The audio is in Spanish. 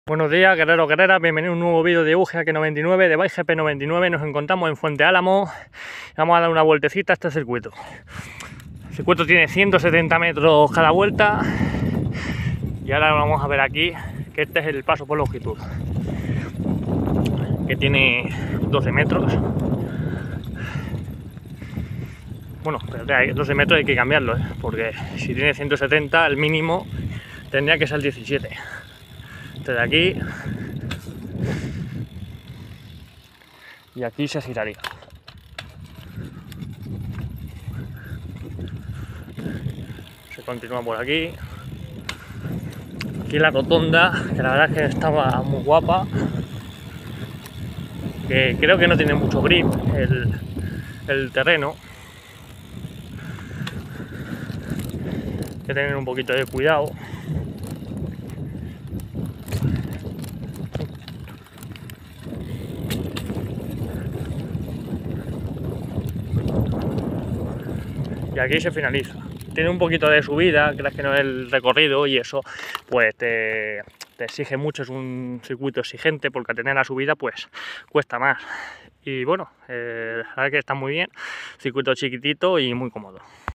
Buenos días, guerreros, guerreras, bienvenidos a un nuevo vídeo de UGK99, de Bike GP99. Nos encontramos en Fuente Álamo. Vamos a dar una vueltecita a este circuito. El circuito tiene 170 metros cada vuelta. Y ahora vamos a ver aquí que este es el paso por longitud, que tiene 12 metros. Bueno, espérate, 12 metros hay que cambiarlo, porque si tiene 170, el mínimo tendría que ser 17. De aquí y aquí se giraría. Se continúa por aquí. Aquí la rotonda, que la verdad es que estaba muy guapa, que creo que no tiene mucho grip el terreno. Hay que tener un poquito de cuidado. Y aquí se finaliza. Tiene un poquito de subida, creas que no es el recorrido, y eso pues te exige mucho. Es un circuito exigente porque al tener la subida pues cuesta más. Y bueno, la verdad que está muy bien, circuito chiquitito y muy cómodo.